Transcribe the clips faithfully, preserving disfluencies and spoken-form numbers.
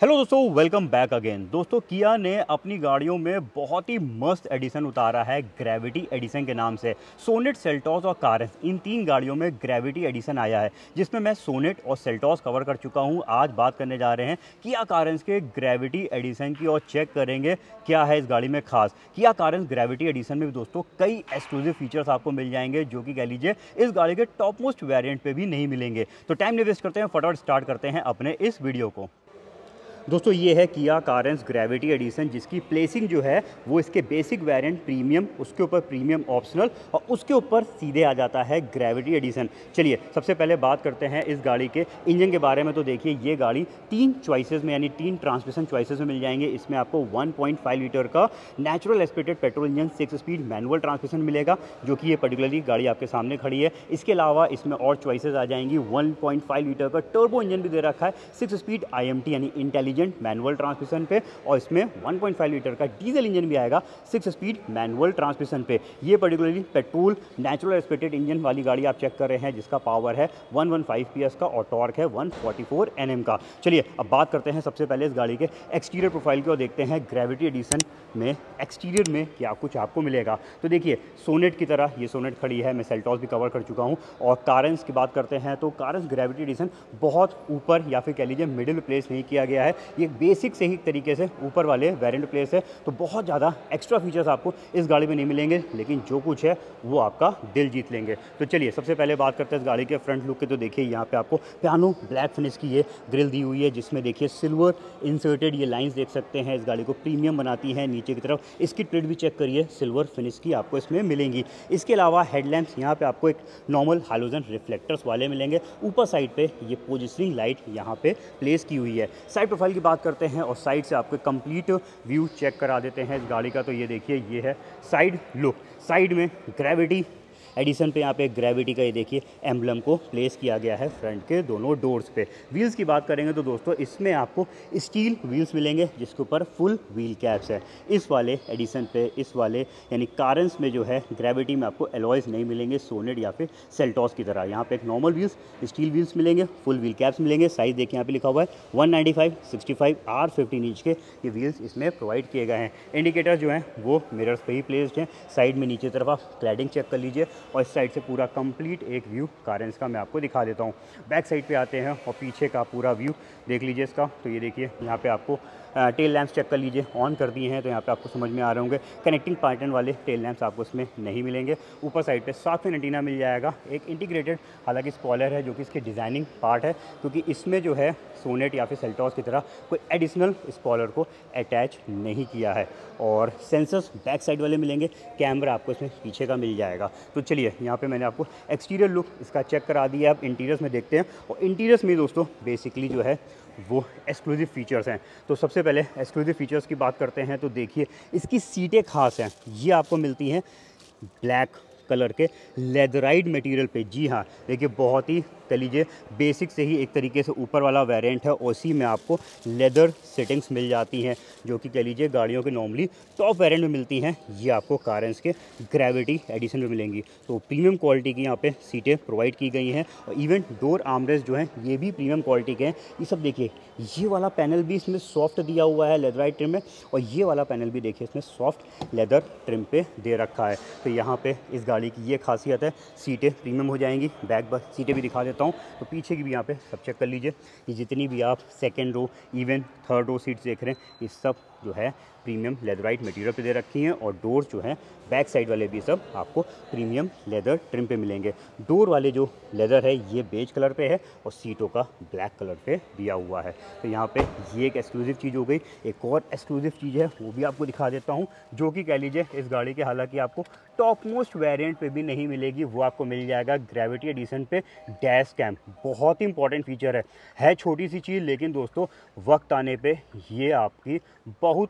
Hello दोस्तों, welcome back again. दोस्तों, किया ने अपनी गाड़ियों में बहुत ही मस्त एडिशन उतारा है ग्रेविटी एडिशन के नाम से। सोनेट, सेल्टॉस और कारंस, इन तीन गाड़ियों में ग्रेविटी एडिशन आया है, जिसमें मैं सोनेट और सेल्टॉस कवर कर चुका हूं। आज बात करने जा रहे हैं किया कारंस के ग्रेविटी एडिशन की और चेक करेंगे क्या है इस गाड़ी में खास। किया कारंस ग्रेविटी एडिशन में भी दोस्तों कई एक्सक्लूसिव फीचर्स आपको मिल जाएंगे, जो कि कह लीजिए इस गाड़ी के टॉप मोस्ट वेरिएंट पे भी नहीं मिलेंगे। तो टाइम नहीं वेस्ट करते हैं, फटाफट स्टार्ट करते हैं अपने इस वीडियो को। दोस्तों, ये है किया कारंस ग्रेविटी एडिशन, जिसकी प्लेसिंग जो है वो इसके बेसिक वेरिएंट प्रीमियम, उसके ऊपर प्रीमियम ऑप्शनल और उसके ऊपर सीधे आ जाता है ग्रेविटी एडिशन। चलिए सबसे पहले बात करते हैं इस गाड़ी के इंजन के बारे में। तो देखिए, ये गाड़ी तीन चॉइसेस में यानी तीन ट्रांसमिशन चॉइसेस में मिल जाएंगे। इसमें आपको वन पॉइंट फाइव लीटर का natural aspirated petrol engine six speed manual transmission मिलेगा, जो कि ये पर्टिकुलरली गाड़ी आपके सामने खड़ी है। इसके अलावा इसमें और चॉइसेस आ जाएंगी। वन पॉइंट फाइव लीटर का टर्बो इंजन भी दे रखा है six speed I M T यानी इंटेलिजेंट मैनुअल ट्रांसमिशन पे, और इसमें वन पॉइंट फाइव लीटर का डीजल इंजन भी आएगा सिक्स स्पीड मैनुअल ट्रांसमिशन पे। ये particularly petrol natural aspirated engine वाली गाड़ी आप चेक कर रहे हैं, जिसका पावर है one one five P S का और टॉर्क है one forty four N M का। चलिए अब बात करते हैं सबसे पहले इस गाड़ी के एक्सटीरियर प्रोफाइल की और देखते हैं ग्रेविटी एडिशन में एक्सटीरियर में क्या कुछ आपको मिलेगा। तो देखिए, सोनेट की तरह ये सोनेट खड़ी है, मैं सेल्टॉस भी कवर कर चुका हूँ। और कारंस की बात करते हैं तो कारंस ग्रेविटी एडिशन बहुत ऊपर या फिर कह लीजिए मिडिल प्लेस नहीं किया गया है। ये बेसिक से ही तरीके से ऊपर वाले वेरिएंट प्लेस है, तो बहुत ज़्यादा एक्स्ट्रा फीचर्स आपको इस गाड़ी में नहीं मिलेंगे, लेकिन जो कुछ है वो आपका दिल जीत लेंगे। तो चलिए सबसे पहले बात करते हैं इस गाड़ी के फ्रंट लुक के। तो देखिए, यहाँ पे आपको पियानो ब्लैक फिनिश की ये ग्रिल दी हुई है, जिसमें देखिए सिल्वर इंसर्टेड ये लाइंस देख सकते हैं, इस गाड़ी को प्रीमियम बनाती है। नीचे की तरफ इसकी प्लेट भी चेक करिए, सिल्वर फिनिश की आपको इसमें मिलेंगी। इसके अलावा हेडलैम्प्स यहाँ पे आपको एक नॉर्मल हाइलोजन रिफ्लेक्टर्स वाले मिलेंगे। ऊपर साइड पे ये पोजिशनिंग लाइट यहाँ पे प्लेस की हुई है। साइड प्रोफाइल की बात करते हैं और साइड से आपको कंप्लीट व्यू चेक करा देते हैं इस गाड़ी का। तो ये देखिए, ये है साइड लुक। साइड में ग्रेविटी एडिशन पे यहाँ पे ग्रेविटी का ये देखिए एम्बलम को प्लेस किया गया है फ्रंट के दोनों डोर्स पे। व्हील्स की बात करेंगे तो दोस्तों, इसमें आपको स्टील व्हील्स मिलेंगे, जिसके ऊपर फुल व्हील कैप्स है। इस वाले एडिशन पे, इस वाले यानी कारंस में जो है ग्रेविटी में आपको एलॉयज नहीं मिलेंगे सोनेट या फिर सेल्टॉस की तरह। यहाँ पे एक नॉर्मल व्हील्स, स्टील व्हील्स मिलेंगे, फुल व्हील कैप्स मिलेंगे। साइज देखिए, यहाँ पे लिखा हुआ है one ninety five sixty five R fifteen inch के ये व्हील्स इसमें प्रोवाइड किए गए हैं। इंडिकेटर जो हैं वो मिरर्स पे ही प्लेस्ड हैं। साइड में नीचे तरफ आप क्लैडिंग चेक कर लीजिए, और इस साइड से पूरा कंप्लीट एक व्यू कारंस का मैं आपको दिखा देता हूँ। बैक साइड पे आते हैं और पीछे का पूरा व्यू देख लीजिए इसका। तो ये देखिए, यहाँ पे आपको टेल लैंप्स चेक कर लीजिए, ऑन कर दिए हैं, तो यहाँ पे आपको समझ में आ रहे होंगे। कनेक्टिंग पैटर्न वाले टेल लैंप्स आपको इसमें नहीं मिलेंगे। ऊपर साइड पे साथ में एंटीना मिल जाएगा, एक इंटीग्रेटेड हालांकि स्पॉयलर है, जो कि इसके डिज़ाइनिंग पार्ट है, क्योंकि इसमें जो है सोनेट या फिर सेल्टॉस की तरह कोई एडिशनल स्पॉयलर को अटैच नहीं किया है। और सेंसर्स बैक साइड वाले मिलेंगे, कैमरा आपको इसमें पीछे का मिल जाएगा। तो चलिए, यहाँ पे मैंने आपको एक्सटीरियर लुक इसका चेक करा दिया। अब इंटीरियर्स में देखते हैं, और इंटीरियर्स में दोस्तों बेसिकली जो है वो एक्सक्लूसिव फीचर्स हैं। तो सबसे पहले एक्सक्लूसिव फीचर्स की बात करते हैं। तो देखिए, इसकी सीटें खास हैं, ये आपको मिलती हैं ब्लैक कलर के लेदराइड मटेरियल पे। जी हाँ, देखिए, बहुत ही कह लीजिए बेसिक से ही एक तरीके से ऊपर वाला वेरिएंट है, उसी में आपको लेदर सेटिंग्स मिल जाती हैं, जो कि कह लीजिए गाड़ियों के नॉर्मली टॉप वेरिएंट में मिलती हैं। ये आपको कारंस के ग्रेविटी एडिशन में मिलेंगी। तो प्रीमियम क्वालिटी की यहाँ पे सीटें प्रोवाइड की गई हैं, और इवन डोर आर्मरेस्ट जो हैं ये भी प्रीमियम क्वालिटी के हैं। ये सब देखिए, ये वाला पैनल भी इसमें सॉफ्ट दिया हुआ है लेदराइड ट्रिम में, और ये वाला पैनल भी देखिए इसमें सॉफ्ट लेदर ट्रिम पे दे रखा है। तो यहाँ पे इस गाड़ी की ये खासियत है, सीटें प्रीमियम हो जाएंगी। बैक बस सीटें भी दिखा देता हूँ, तो पीछे की भी यहाँ पे सब चेक कर लीजिए। ये जितनी भी आप second row even third row seats देख रहे हैं, ये सब जो है प्रीमियम लेदराइट मटेरियल पे दे रखी हैं, और डोर जो हैं बैक साइड वाले भी सब आपको प्रीमियम लेदर ट्रिम पे मिलेंगे। डोर वाले जो लेदर है ये बेज कलर पे है, और सीटों का ब्लैक कलर पे दिया हुआ है। तो यहाँ पे ये एक एक्सक्लूसिव चीज़ हो गई। एक और एक्सक्लूसिव चीज़ है, वो भी आपको दिखा देता हूँ, जो कि कह लीजिए इस गाड़ी के हालांकि आपको टॉप मोस्ट वेरिएंट पे भी नहीं मिलेगी। वो आपको मिल जाएगा ग्रेविटी एडिशन पे डैश कैम। बहुत ही इंपॉर्टेंट फीचर है है छोटी सी चीज़, लेकिन दोस्तों वक्त आने पे ये आपकी बहुत काम आ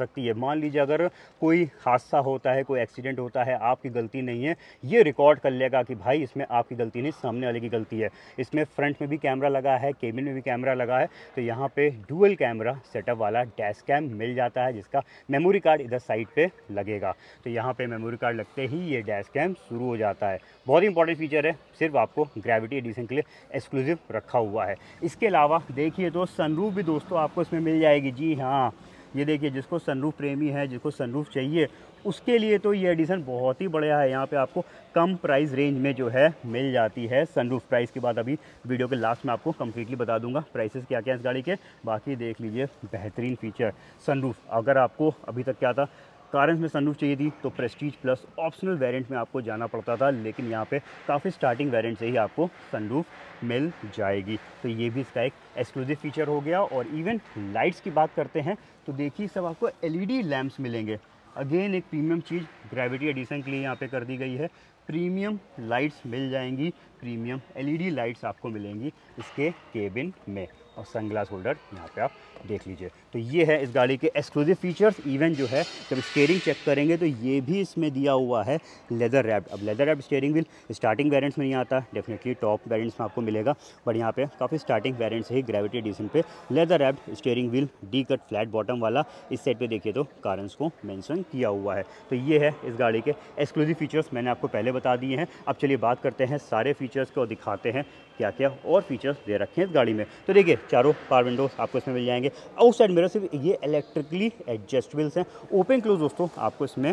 सकती है। मान लीजिए अगर कोई हादसा होता है, कोई एक्सीडेंट होता है, आपकी गलती नहीं है, ये रिकॉर्ड कर लेगा कि भाई इसमें आपकी गलती नहीं, सामने वाले की गलती है। इसमें फ्रंट में भी कैमरा लगा है, केबिन में भी कैमरा लगा है, तो यहाँ पे डुअल कैमरा सेटअप वाला डैश कैम मिल जाता है, जिसका मेमोरी कार्ड इधर साइड पे लगेगा। तो यहाँ पे मेमोरी कार्ड लगते ही ये डैश कैम शुरू हो जाता है। बहुत ही इंपॉर्टेंट फीचर है, सिर्फ आपको ग्रेविटी एडिशन के लिए एक्सक्लूसिव रखा हुआ है। इसके अलावा देखिए तो सनरूफ भी दोस्तों आपको इसमें मिल जाएगी। जी हाँ, ये देखिए, जिसको सनरूफ प्रेमी है, जिसको सनरूफ चाहिए, उसके लिए तो ये एडिशन बहुत ही बढ़िया है। यहाँ पे आपको कम प्राइस रेंज में जो है मिल जाती है सनरूफ। प्राइस के बाद अभी वीडियो के लास्ट में आपको कंप्लीटली बता दूंगा प्राइसेस क्या क्या है इस गाड़ी के। बाकी देख लीजिए बेहतरीन फीचर सनरूफ। अगर आपको अभी तक क्या था, कारंस में सनरूफ चाहिए थी तो प्रेस्टीज प्लस ऑप्शनल वेरिएंट में आपको जाना पड़ता था, लेकिन यहाँ पे काफ़ी स्टार्टिंग वेरिएंट से ही आपको सनरूफ मिल जाएगी। तो ये भी इसका एक एक्सक्लूसिव फीचर हो गया। और इवन लाइट्स की बात करते हैं तो देखिए सब आपको एलईडी लैंप्स मिलेंगे। अगेन एक प्रीमियम चीज़ ग्रेविटी एडिशन के लिए यहाँ पे कर दी गई है। प्रीमियम लाइट्स मिल जाएंगी, प्रीमियम एलईडी लाइट्स आपको मिलेंगी इसके केबिन में। और सनग्लास होल्डर यहाँ पे आप देख लीजिए। तो ये है इस गाड़ी के एक्सक्लूसिव फीचर्स। इवन जो है जब स्टीयरिंग चेक करेंगे तो ये भी इसमें दिया हुआ है लेदर रैप्ड। अब leather wrapped steering wheel starting variants में नहीं आता, डेफिनेटली टॉप वेरिएंट्स में आपको मिलेगा, बट यहाँ पे काफ़ी स्टार्टिंग वेरिएंट्स है ग्रेविटी एडिशन पे leather wrapped steering wheel, D cut flat bottom वाला। इस साइड पे देखिए तो कारंस को मेंशन किया हुआ है। तो ये है इस गाड़ी के एक्सक्लूसिव फीचर्स, मैंने आपको पहले बता दिए हैं। अब चलिए बात करते हैं सारे फीचर्स को, दिखाते हैं क्या क्या और फीचर्स दे रखे हैं इस गाड़ी में। तो देखिए चारों पावर विंडोज आपको इसमें मिल जाएंगे। आउटसाइड मिरर सिर्फ ये इलेक्ट्रिकली एडजस्टेबल्स हैं। ओपन क्लोज दोस्तों आपको इसमें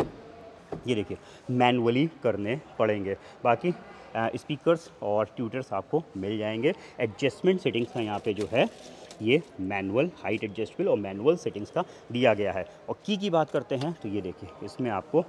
ये देखिए मैनुअली करने पड़ेंगे। बाकी स्पीकर्स और ट्यूटर्स आपको मिल जाएंगे। एडजस्टमेंट सेटिंग्स का यहाँ पे जो है ये मैनुअल हाइट एडजस्टेबल और मैनुअल सेटिंग्स का दिया गया है। और की की बात करते हैं तो ये देखिए इसमें आपको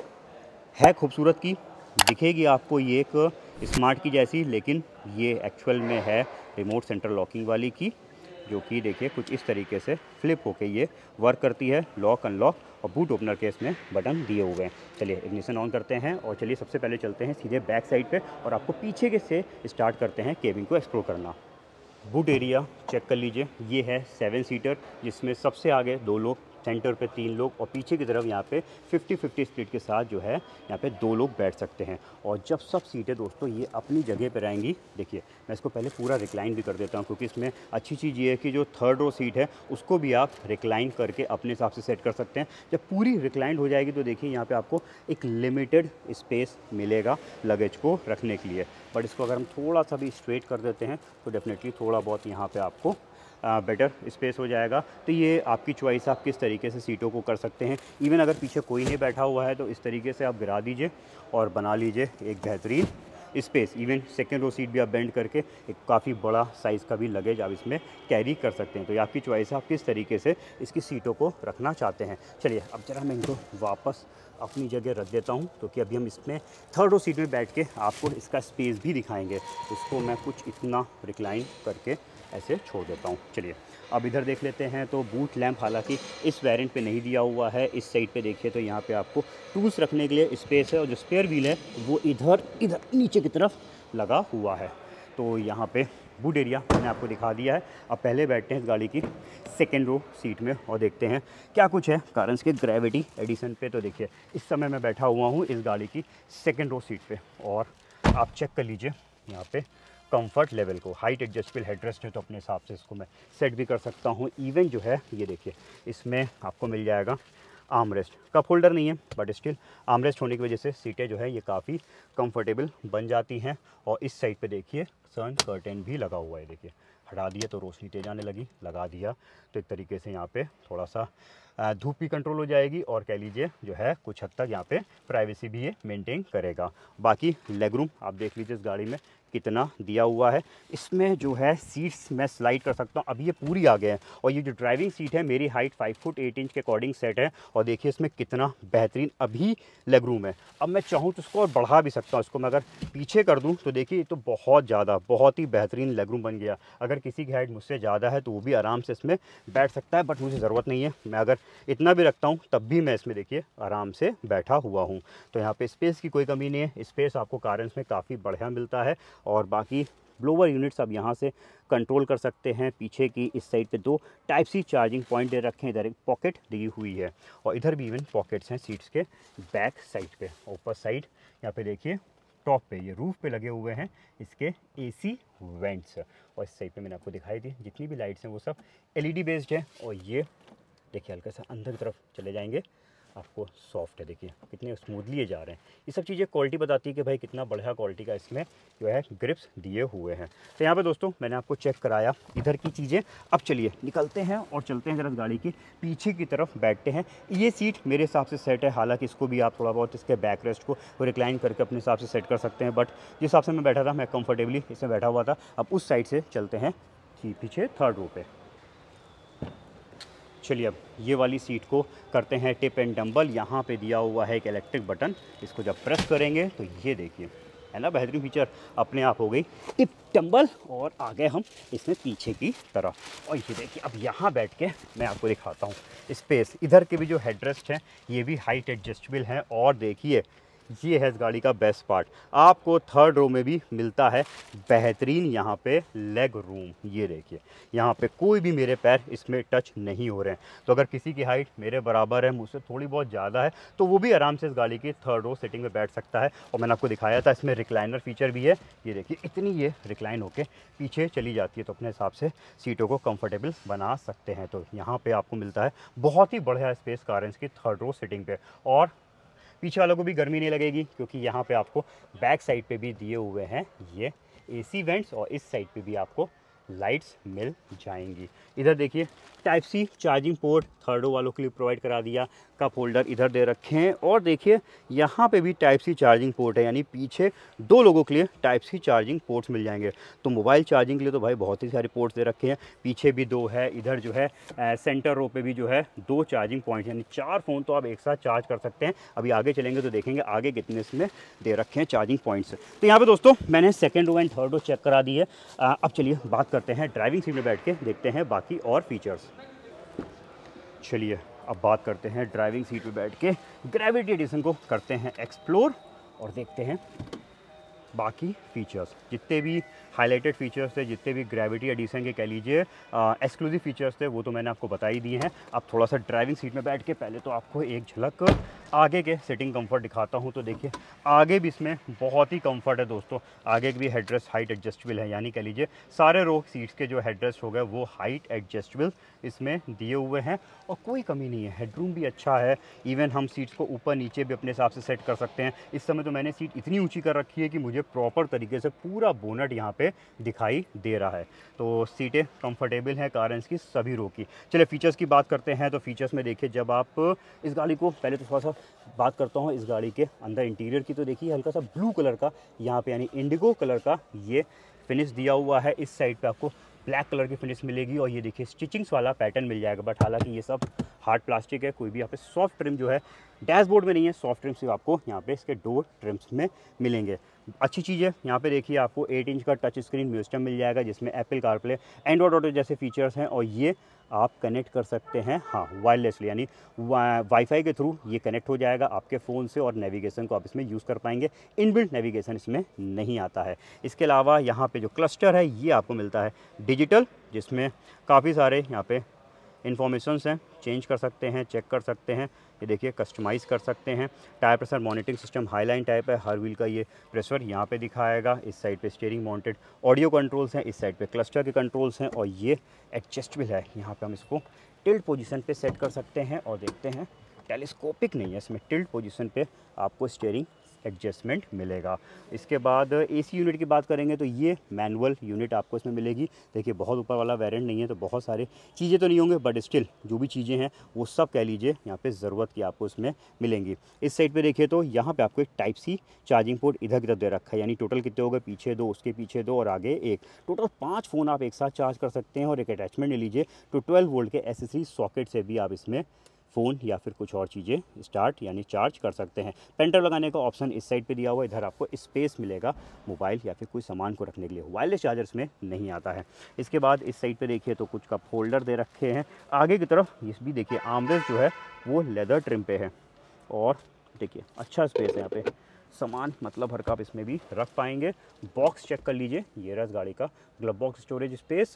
है खूबसूरत की, दिखेगी आपको ये एक स्मार्ट की जैसी, लेकिन ये एक्चुअल में है रिमोट सेंटर लॉकिंग वाली की, जो कि देखिए कुछ इस तरीके से फ्लिप होके ये वर्क करती है। लॉक अनलॉक और बूट ओपनर के इसमें बटन दिए हुए हैं। चलिए इग्निशन ऑन करते हैं और चलिए सबसे पहले चलते हैं सीधे बैक साइड पे और आपको पीछे के से स्टार्ट करते हैं केबिन को एक्सप्लोर करना। बूट एरिया चेक कर लीजिए, ये है सेवन सीटर, जिसमें सबसे आगे दो लोग, सेंटर पे तीन लोग और पीछे की तरफ यहाँ पे फिफ्टी फिफ्टी स्प्लिट के साथ जो है यहाँ पे दो लोग बैठ सकते हैं। और जब सब सीटें दोस्तों ये अपनी जगह पे रहेंगी, देखिए मैं इसको पहले पूरा रिक्लाइन भी कर देता हूँ, क्योंकि इसमें अच्छी चीज़ ये है कि जो थर्ड रो सीट है उसको भी आप रिक्लाइन करके अपने हिसाब से सेट कर सकते हैं। जब पूरी रिक्लाइन हो जाएगी तो देखिए यहाँ पर आपको एक लिमिटेड स्पेस मिलेगा लगेज को रखने के लिए। बट इसको अगर हम थोड़ा सा भी स्ट्रेट कर देते हैं तो डेफिनेटली थोड़ा बहुत यहाँ पर आपको बेटर स्पेस हो जाएगा। तो ये आपकी चॉइस, आप किस तरीके से सीटों को कर सकते हैं। इवन अगर पीछे कोई नहीं बैठा हुआ है तो इस तरीके से आप गिरा दीजिए और बना लीजिए एक बेहतरीन space. Even second row seat भी आप बेंड करके एक काफ़ी बड़ा साइज़ का भी लगेज आप इसमें कैरी कर सकते हैं। तो ये आपकी चॉइस है, आप किस तरीके से इसकी सीटों को रखना चाहते हैं। चलिए अब जरा मैं इनको वापस अपनी जगह रख देता हूँ, क्योंकि अभी हम इसमें थर्ड रो सीट में बैठ के आपको इसका स्पेस भी दिखाएंगे। इसको मैं कुछ इतना रिक्लाइन करके ऐसे छोड़ देता हूँ। चलिए अब इधर देख लेते हैं। तो बूट लैंप हालांकि इस वेरिएंट पे नहीं दिया हुआ है। इस साइड पे देखिए तो यहाँ पे आपको टूल्स रखने के लिए स्पेस है, और जो स्पेयर व्हील है वो इधर इधर नीचे की तरफ लगा हुआ है। तो यहाँ पे बूट एरिया मैंने आपको दिखा दिया है। अब पहले बैठते हैं इस गाड़ी की सेकेंड रो सीट में और देखते हैं क्या कुछ है कारंस के ग्रेविटी एडिशन पे। तो देखिए इस समय मैं बैठा हुआ हूँ इस गाड़ी की सेकेंड रो सीट पे, और आप चेक कर लीजिए यहाँ पे कंफर्ट लेवल को। हाइट एडजस्टेबल हेडरेस्ट है तो अपने हिसाब से इसको मैं सेट भी कर सकता हूँ। इवन जो है ये देखिए इसमें आपको मिल जाएगा आर्म रेस्ट। कप होल्डर नहीं है बट स्टिल आर्म रेस्ट होने की वजह से सीटें जो है ये काफ़ी कंफर्टेबल बन जाती हैं। और इस साइड पे देखिए सन कर्टेन भी लगा हुआ है। देखिए हटा दिया तो रोशनी तेज आने लगी, लगा दिया तो एक तरीके से यहाँ पे थोड़ा सा धूप भी कंट्रोल हो जाएगी, और कह लीजिए जो है कुछ हद तक यहाँ पे प्राइवेसी भी ये मेंटेन करेगा। बाकी लेग रूम आप देख लीजिए इस गाड़ी में कितना दिया हुआ है। इसमें जो है सीट्स मैं स्लाइड कर सकता हूँ, अभी ये पूरी आ गए हैं। और ये जो ड्राइविंग सीट है मेरी height five foot eight inch के अकॉर्डिंग सेट है, और देखिए इसमें कितना बेहतरीन अभी लेग रूम है। अब मैं चाहूँ तो इसको और बढ़ा भी सकता हूँ। इसको मैं अगर पीछे कर दूँ तो देखिए ये तो बहुत ज़्यादा बहुत ही बेहतरीन लेग रूम बन गया। अगर किसी की हाइट मुझसे ज़्यादा है तो वो भी आराम से इसमें बैठ सकता है, बट मुझे ज़रूरत नहीं है। मैं अगर इतना भी रखता हूँ तब भी मैं इसमें देखिए आराम से बैठा हुआ हूँ। तो यहाँ पे स्पेस की कोई कमी नहीं है, स्पेस आपको कारंस में काफ़ी बढ़िया मिलता है। और बाकी ब्लोअर यूनिट्स आप यहाँ से कंट्रोल कर सकते हैं। पीछे की इस साइड पे दो टाइप सी चार्जिंग पॉइंट दे रखे हैं, इधर एक पॉकेट दी हुई है और इधर भी इवन पॉकेट्स हैं सीट्स के बैक साइड पे। ऊपर साइड यहाँ पे देखिए टॉप पे ये रूफ पे लगे हुए हैं इसके एसी वेंट्स, और इस साइड पे मैंने आपको दिखाई दी जितनी भी लाइट्स हैं वो सब एलईडी बेस्ड है। और ये देखिए हल्का सा अंदर की तरफ चले जाएंगे, आपको सॉफ्ट है, देखिए कितने स्मूथली ये जा रहे हैं। ये सब चीज़ें क्वालिटी बताती है कि भाई कितना बढ़िया क्वालिटी का इसमें जो है ग्रिप्स दिए हुए हैं। तो यहाँ पे दोस्तों मैंने आपको चेक कराया इधर की चीज़ें। अब चलिए निकलते हैं और चलते हैं जरा गाड़ी की पीछे की तरफ बैठते हैं। ये सीट मेरे हिसाब से सेट है, हालांकि इसको भी आप थोड़ा बहुत इसके बैक रेस्ट को रिक्लाइन करके अपने हिसाब से सेट कर सकते हैं, बट जिस हिसाब से मैं बैठा था मैं कंफर्टेबली इसमें बैठा हुआ था। अब उस साइड से चलते हैं पीछे थर्ड रो पे। चलिए अब ये वाली सीट को करते हैं टिप एंड डंबल। यहाँ पे दिया हुआ है एक इलेक्ट्रिक बटन, इसको जब प्रेस करेंगे तो ये देखिए है ना बेहतरीन फीचर, अपने आप हो गई टिप डंबल। और आ गए हम इसमें पीछे की तरफ और ये देखिए अब यहाँ बैठ के मैं आपको दिखाता हूँ स्पेस। इधर के भी जो हेडरेस्ट हैं ये भी हाइट एडजस्टेबल हैं। और देखिए ये है इस गाड़ी का बेस्ट पार्ट, आपको थर्ड रो में भी मिलता है बेहतरीन यहाँ पे लेग रूम। ये देखिए यहाँ पे कोई भी मेरे पैर इसमें टच नहीं हो रहे हैं। तो अगर किसी की हाइट मेरे बराबर है, मुझसे थोड़ी बहुत ज़्यादा है, तो वो भी आराम से इस गाड़ी की थर्ड रो सीटिंग में बैठ सकता है। और मैंने आपको दिखाया था इसमें रिक्लाइनर फीचर भी है। ये देखिए इतनी ये रिक्लाइन होके पीछे चली जाती है, तो अपने हिसाब से सीटों को कंफर्टेबल बना सकते हैं। तो यहाँ पर आपको मिलता है बहुत ही बढ़िया स्पेस कारंस की थर्ड रो सीटिंग पे। और पीछे वालों को भी गर्मी नहीं लगेगी क्योंकि यहाँ पे आपको बैक साइड पे भी दिए हुए हैं ये एसी वेंट्स और इस साइड पे भी आपको लाइट्स मिल जाएंगी। इधर देखिए type C charging port third row वालों के लिए प्रोवाइड करा दिया, कप होल्डर इधर दे रखे हैं। और देखिए यहाँ पे भी टाइप सी चार्जिंग पोर्ट है, यानी पीछे दो लोगों के लिए टाइप सी चार्जिंग पोर्ट्स मिल जाएंगे। तो मोबाइल चार्जिंग के लिए तो भाई बहुत ही सारे पोर्ट्स दे रखे हैं, पीछे भी दो है, इधर जो है आ, सेंटर रो पे भी जो है दो चार्जिंग पॉइंट, यानी चार फ़ोन तो आप एक साथ चार्ज कर सकते हैं। अभी आगे चलेंगे तो देखेंगे आगे कितने इसमें दे रखे हैं चार्जिंग पॉइंट्स। तो यहाँ पे दोस्तों मैंने second row and third row check करा दी है। आ, अब चलिए बात करते हैं ड्राइविंग सीट में बैठ के, देखते हैं बाकी और फीचर्स। चलिए अब बात करते हैं ड्राइविंग सीट पे बैठ के ग्रेविटी एडिशन को करते हैं एक्सप्लोर और देखते हैं बाकी फीचर्स। जितने भी हाईलाइटेड फीचर्स थे, जितने भी ग्रेविटी एडिशन के कह लीजिए एक्सक्लूसिव फीचर्स थे, वो तो मैंने आपको बता ही दिए हैं। अब थोड़ा सा ड्राइविंग सीट में बैठ के पहले तो आपको एक झलक आगे के सिटिंग कंफर्ट दिखाता हूं। तो देखिए आगे भी इसमें बहुत ही कंफर्ट है दोस्तों। आगे भी हेडरेस्ट हाइट एडजस्टेबल है, यानी कह लीजिए सारे रो सीट्स के जो हेडरेस्ट हो गए वो हाइट एडजस्टेबल इसमें दिए हुए हैं और कोई कमी नहीं है। हेडरूम भी अच्छा है, इवन हम सीट्स को ऊपर नीचे भी अपने हिसाब से सेट कर सकते हैं। इस समय तो मैंने सीट इतनी ऊँची कर रखी है कि मुझे प्रॉपर तरीके से पूरा बोनट यहाँ पे दिखाई दे रहा है। तो सीटें कंफर्टेबल हैं कारंस की सभी रो की। चलिए फीचर्स की बात करते हैं। तो फीचर्स में देखिए जब आप इस गाड़ी को, पहले तो थोड़ा सा बात करता हूँ इस गाड़ी के अंदर इंटीरियर की, तो देखिए हल्का सा ब्लू कलर का यहाँ पे यानी इंडिगो कलर का ये फिनिश दिया हुआ है। इस साइड पे आपको ब्लैक कलर की फिनिश मिलेगी और ये देखिए स्टिचिंग्स वाला पैटर्न मिल जाएगा। बट हालांकि ये सब हार्ड प्लास्टिक है, कोई भी यहाँ पे सॉफ्ट ट्रिम जो है डैशबोर्ड में नहीं है। सॉफ्ट ट्रिम्स आपको यहाँ पे इसके डोर ट्रिम्स में मिलेंगे। अच्छी चीज़ है, यहाँ पे देखिए आपको एट इंच का टच स्क्रीन म्यूजियम मिल जाएगा जिसमें एप्पल कारप्ले, एंड्रॉइड ऑटो जैसे फीचर्स हैं। और ये आप कनेक्ट कर सकते हैं हाँ वायरलेसली, यानी वाईफाई के थ्रू ये कनेक्ट हो जाएगा आपके फ़ोन से और नेविगेशन को आप इसमें यूज़ कर पाएंगे। इनबिल्ट नेविगेशन इसमें नहीं आता है। इसके अलावा यहाँ पे जो क्लस्टर है ये आपको मिलता है डिजिटल, जिसमें काफ़ी सारे यहाँ पे इन्फॉर्मेशंस हैं, चेंज कर सकते हैं, चेक कर सकते हैं। ये देखिए कस्टमाइज़ कर सकते हैं। Tyre pressure monitoring system highline type है, हर व्हील का ये प्रेशर यहाँ पे दिखाएगा। इस साइड पे स्टीयरिंग माउंटेड ऑडियो कंट्रोल्स हैं, इस साइड पे क्लस्टर के कंट्रोल्स हैं और ये एडजस्टेबल है। यहाँ पे हम इसको टिल्ट पोजीशन पे सेट कर सकते हैं और देखते हैं टेलीस्कोपिक नहीं है, इसमें टिल्ट पोजीशन पे आपको स्टीयरिंग एडजस्टमेंट मिलेगा। इसके बाद एसी यूनिट की बात करेंगे तो ये मैनुअल यूनिट आपको इसमें मिलेगी। देखिए बहुत ऊपर वाला वेरिएंट नहीं है तो बहुत सारी चीज़ें तो नहीं होंगे, बट स्टिल जो भी चीज़ें हैं वो सब कह लीजिए यहाँ पे ज़रूरत की आपको इसमें मिलेंगी। इस साइड पे देखिए तो यहाँ पे आपको एक टाइप सी चार्जिंग पोर्ट इधर की तरफ दे रखा है, यानी टोटल कितने हो गए, पीछे दो, उसके पीछे दो और आगे एक, टोटल पाँच फ़ोन आप एक साथ चार्ज कर सकते हैं। और एक अटैचमेंट ले लीजिए तो ट्वेल्व वोल्ट के एसेसरी सॉकेट से भी आप इसमें फ़ोन या फिर कुछ और चीज़ें स्टार्ट यानी चार्ज कर सकते हैं। पेन ड्राइव लगाने का ऑप्शन इस साइड पे दिया हुआ है। इधर आपको स्पेस मिलेगा मोबाइल या फिर कोई सामान को रखने के लिए। वायरलेस चार्जर्स में नहीं आता है। इसके बाद इस साइड पे देखिए तो कुछ कप होल्डर दे रखे हैं। आगे की तरफ इस भी देखिए आर्मरेस्ट जो है वो लेदर ट्रिम पे है और देखिए अच्छा स्पेस है यहाँ पे। सामान मतलब भर का आप इसमें भी रख पाएंगे। बॉक्स चेक कर लीजिए, ये रहा गाड़ी का ग्लव बॉक्स स्टोरेज स्पेस।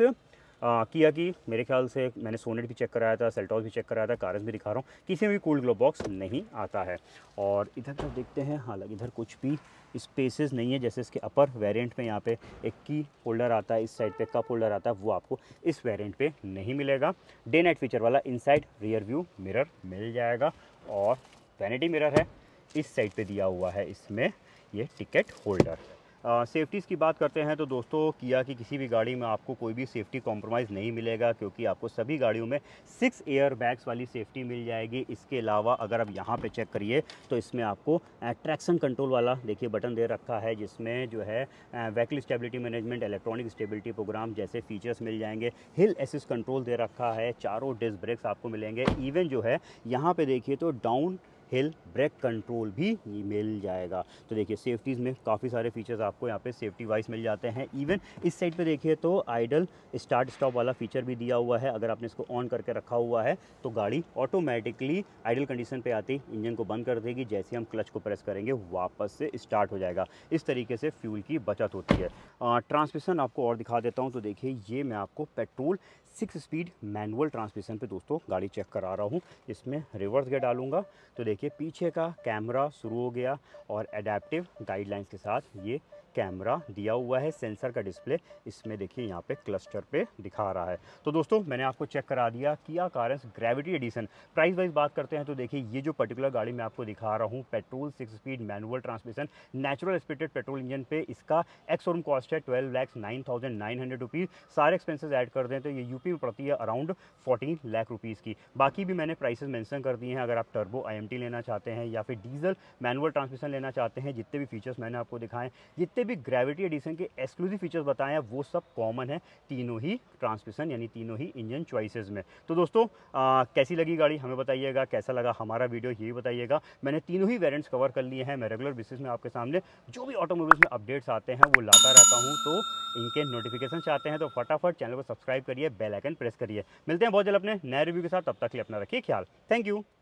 किया की मेरे ख्याल से मैंने सोनेट भी चेक कराया था, सेल्टॉस भी चेक कराया था, कारस भी दिखा रहा हूँ, किसी में भी कूल्ड ग्लव बॉक्स नहीं आता है। और इधर तक देखते हैं, हालांकि इधर कुछ भी स्पेसेस नहीं है, जैसे इसके अपर वेरिएंट में यहाँ पे एक की होल्डर आता है, इस साइड पे कप होल्डर आता है, वो आपको इस वेरिएंट पे नहीं मिलेगा। डे नाइट फीचर वाला इनसाइड रियर व्यू मिरर मिल जाएगा और वैनिटी मिरर है इस साइड पे दिया हुआ है इसमें ये टिकट होल्डर। सेफ्टीज़ की बात करते हैं तो दोस्तों किया की किसी भी गाड़ी में आपको कोई भी सेफ्टी कॉम्प्रोमाइज़ नहीं मिलेगा, क्योंकि आपको सभी गाड़ियों में सिक्स एयर बैग्स वाली सेफ्टी मिल जाएगी। इसके अलावा अगर आप यहाँ पे चेक करिए तो इसमें आपको ट्रैक्शन कंट्रोल वाला देखिए बटन दे रखा है, जिसमें जो है vehicle stability management, electronic stability programme जैसे फीचर्स मिल जाएंगे। हिल असिस्ट कंट्रोल दे रखा है, चारों डिस्क ब्रेक्स आपको मिलेंगे। इवन जो है यहाँ पे देखिए तो डाउन हिल ब्रेक कंट्रोल भी मिल जाएगा। तो देखिए सेफ्टीज़ में काफ़ी सारे फीचर्स आपको यहाँ पे सेफ्टी वाइज मिल जाते हैं। इवन इस साइड पे देखिए तो आइडल स्टार्ट स्टॉप वाला फीचर भी दिया हुआ है। अगर आपने इसको ऑन करके रखा हुआ है तो गाड़ी ऑटोमेटिकली आइडल कंडीशन पे आती इंजन को बंद कर देगी, जैसे हम क्लच को प्रेस करेंगे वापस से स्टार्ट हो जाएगा। इस तरीके से फ्यूल की बचत होती है। ट्रांसमिशन आपको और दिखा देता हूँ। तो देखिए ये मैं आपको petrol six speed manual transmission पे दोस्तों गाड़ी चेक करा रहा हूँ। इसमें रिवर्स गियर डालूंगा तो देखिए पीछे का कैमरा शुरू हो गया और एडेप्टिव गाइडलाइंस के साथ ये कैमरा दिया हुआ है। सेंसर का डिस्प्ले इसमें देखिए यहाँ पे क्लस्टर पे दिखा रहा है। तो दोस्तों मैंने आपको चेक करा दिया Kia Carens gravity edition. Price wise बात करते हैं तो देखिए ये जो पर्टिकुलर गाड़ी मैं आपको दिखा रहा हूँ, petrol six speed manual transmission natural aspirated petrol engine पे, इसका एक्स शोरूम कॉस्ट है twelve lakhs nine thousand nine hundred rupees. सारे एक्सपेंसेस ऐड कर दें तो ये यूपी में पड़ती है अराउंड फोर्टीन लाख रुपीज़ की। बाकी भी मैंने प्राइसेस मेंशन कर दिए हैं। अगर आप टर्बो आई एम टी लेना चाहते हैं या फिर डीजल मैनुअल ट्रांसमिशन लेना चाहते हैं, जितने भी फीचर्स मैंने आपको दिखाएं, जितने भी ग्रेविटी एडिशन के एक्सक्लूसिव फीचर्स बताए हैं, वो सब कॉमन है तीनों ही ट्रांसमिशन यानी तीनों ही इंजन चॉइसेस में। तो दोस्तों आ, कैसी लगी गाड़ी हमें बताइएगा, कैसा लगा हमारा वीडियो ये बताइएगा। मैंने तीनों ही वेरिएंट्स कवर कर लिए हैं। मैं रेगुलर बेसिस में आपके सामने जो भी ऑटोमोबाइल्स में अपडेट्स आते हैं वो लाता रहता हूँ। तो इनके नोटिफिकेशन चाहते हैं तो फटाफट चैनल को सब्सक्राइब करिए, बेल आइकन प्रेस करिए। मिलते हैं बहुत जल्द अपने नए रिव्यू के साथ, तब तक के लिए अपना रखिए ख्याल। Thank you.